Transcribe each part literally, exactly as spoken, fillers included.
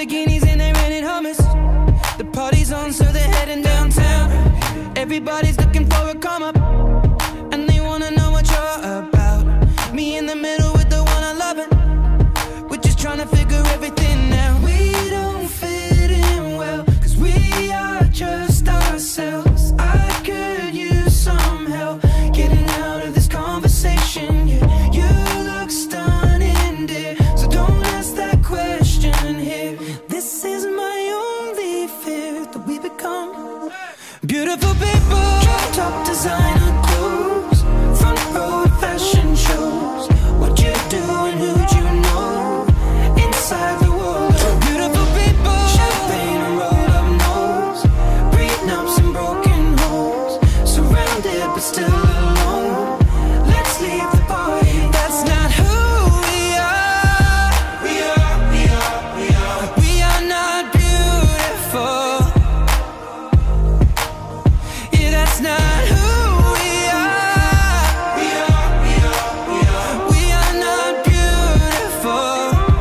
Lamborghinis and they're renting hummus. The party's on, so they're heading downtown. Everybody's looking for a come up, and they wanna know what you're about. Me in the middle with the one I love it. We're just trying to figure everything out. We don't fit in well, cause we are just ourselves. I could use some help getting out of this conversation. Yeah, you look stunning, dear, so don't ask that question here. This is my only fear, that we become beautiful people. Top designer clothes, front row fashion shows. What you do and who'd you know inside the world? Beautiful people, champagne and rolled up nose, prenups and broken homes, surrounded but still alone. Let's leave the party. That's not who we are. We are, we are, we are. We are not beautiful. Yeah, that's not who we are. We are, we are, we are. We are not beautiful.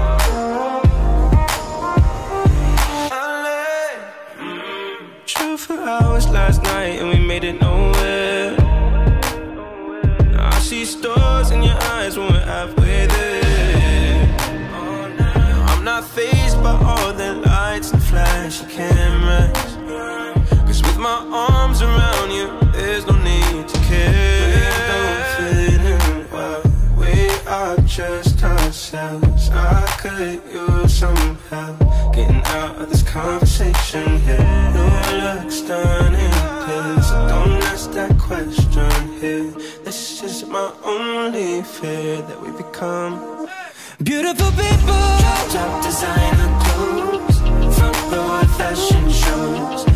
Drove for hours last night and we made it nowhere. Now I see stars in your eyes when we're halfway there. Now I'm not fazed by all the lights and flashy cameras, cause with my arms around you, there's no need to care. We don't fit in well, we are just ourselves. I could use some help getting out of this conversation here. You look stunning, please, so don't ask that question here. This is my only fear, that we become beautiful people. Top designer clothes, front row fashion shows.